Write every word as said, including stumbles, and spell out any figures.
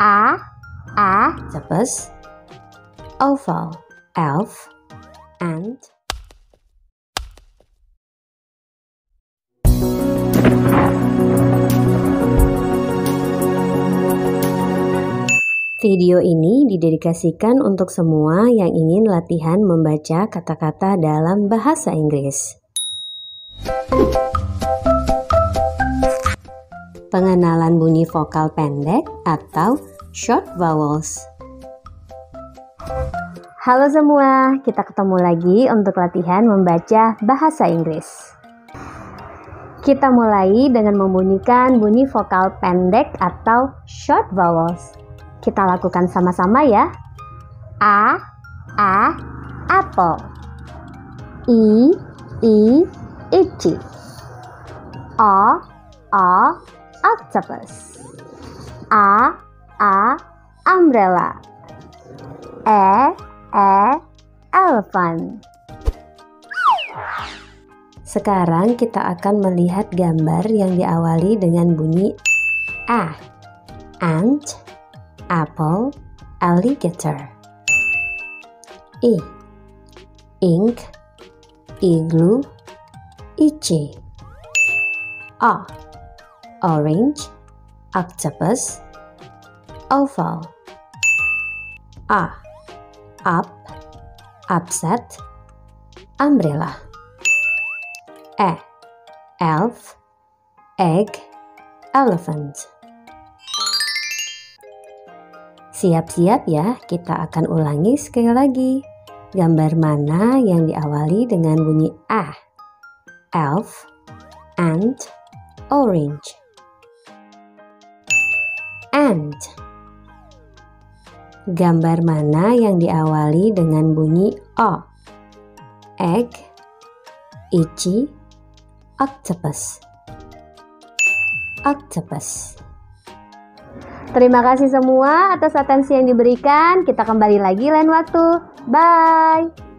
A, A, octopus, oval, elf, ant. Video ini didedikasikan untuk semua yang ingin latihan membaca kata-kata dalam bahasa Inggris. Pengenalan bunyi vokal pendek atau short vowels. Halo semua, kita ketemu lagi untuk latihan membaca bahasa Inggris. Kita mulai dengan membunyikan bunyi vokal pendek atau short vowels. Kita lakukan sama-sama ya. A, A, apple. I, I, itchy. O, O, octopus. A, A, umbrella. E, E, elephant. Sekarang kita akan melihat gambar yang diawali dengan bunyi A. Ant, apple, alligator. I. Ink, igloo, itchy. O. Orange, octopus, oval. A. Up, upset, umbrella. E. Elf, egg, elephant. Siap-siap ya, kita akan ulangi sekali lagi. Gambar mana yang diawali dengan bunyi A? Elf, ant, orange. Ant. Gambar mana yang diawali dengan bunyi O? Egg, itchy, octopus. Octopus. Terima kasih semua atas atensi yang diberikan. Kita kembali lagi lain waktu. Bye.